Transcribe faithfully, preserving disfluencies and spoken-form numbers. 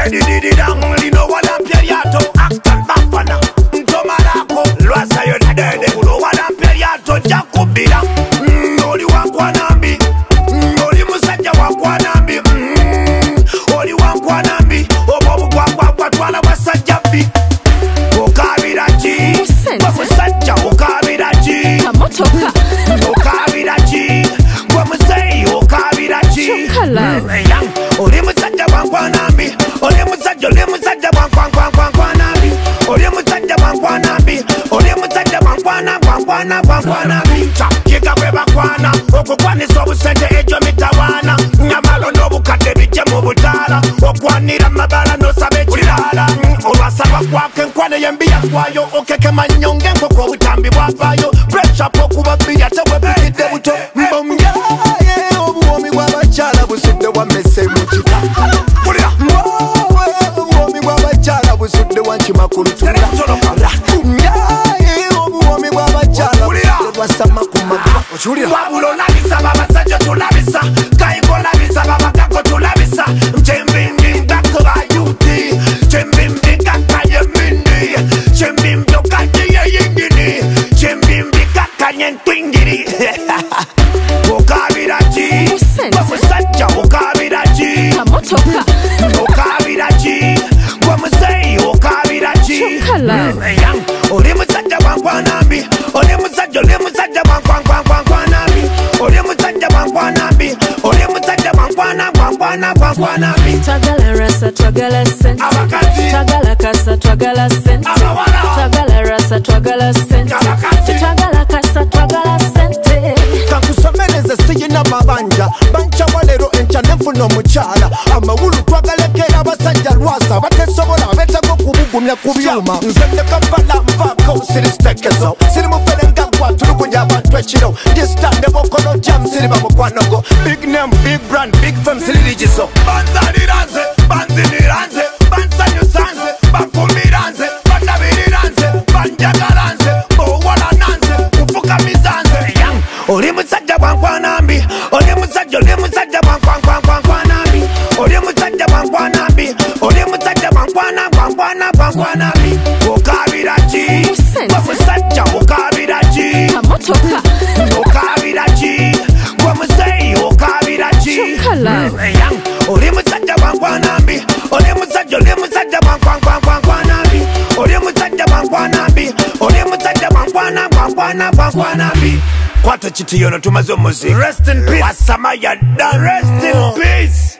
Ready did it down, only know what I'm periato. Acton Bafana, Ntomarako, Lwasa yona dede. Ulo what I'm periato, Jakubira. Oli wankwanambi, oli musajja wankwanambi. Oli wankwanambi, obobu kwa kwa kwa twala wasajjabi. Okabilaki, kwa musajja Okabilaki. Kamotoka, Okabilaki, kwa musei Okabilaki. Oli musajja wankwanambi, oli musajja, oli musajja wankwanambi. Oli musajja wankwanambi, oli musajja wankwana wankwana wankwanambi. Kika bwe bakwana, okukwanisa obusente ekyo mitawaana. Nyamalo n'obukadde bijje mu butaala, okwanira amabala n'osaba ekirala. Olwasaba kwako enkwane y'embi yakwayo, okekema nnyo ng'enkoko obutambi bwavaayo. Pressure po kuba bbi ate bwe bugidde buto. Mbomyaye obuwomi bw'abakyala busudde wammese mu kita. Obuwomi bw'abakyala busudde wankima ku lutula. Myaye obuwomi bw'abakyala busudde wasama ku magulu. Wabula olabisa babasajja tulabisa, kayiko labisa babakako tulabisa. Mchembimbi ngako bayuti, chembimbi kakanye mini, chembimbi okanye yingini, chembimbi kakanye ntwingiri. Okabilaki, wamusajja Okabilaki. kamotoka, Okabilaki, wamusei Okabilaki. Oli musajja wankwanambi, oli musajja, oli musajja wankwanambi. Oli musajja wankwanambi, oli musajja wankwana wankwana wankwanambi. twagala rasa twagala sente, Abakati, twagala kasa twagala sente, abawala, twagala rasa twagala sente, abakati. twagala kasa twagala sente. Kakusomereze siyina mabanja, bancha walero encha nenfuna omukyala. Amawulu twagalekera abasajja Lwasa, batesobola betako kubugumya ku byuma. Nze ndekafala nvaako siri sitekezo, siri mufere nga gwatulugunya abantu ekiro. Ndistande bokolo jam siri bamukwanogo. Big name, big brand, big fame siri ligizo. Banzaliranze, banziniranze, bansanyusanze, bakumiranze, bandabiriranze, banjagalanze, bowalananze, kufukamisanze. Oli musajja wankwanambi, oli musajja, oli musajja wankwankwankwanambi. Oli musajja wankwanambi, oli musajja wankwana wankwana wankwanambi. Okabilaki, gwe musajja Okabilaki. kamotoka, Okabilaki, gwe musei Okabilaki. Oli musajja wankwanambi, oli musajja, oli musajja wankwankwankwanambi. Oli musajja wankwanambi, oli musajja wankwana wankwana wankwanambi. Kwata kiti yono tumaze omuziki. Rest in peace. Lwasama ya done. Rest in peace.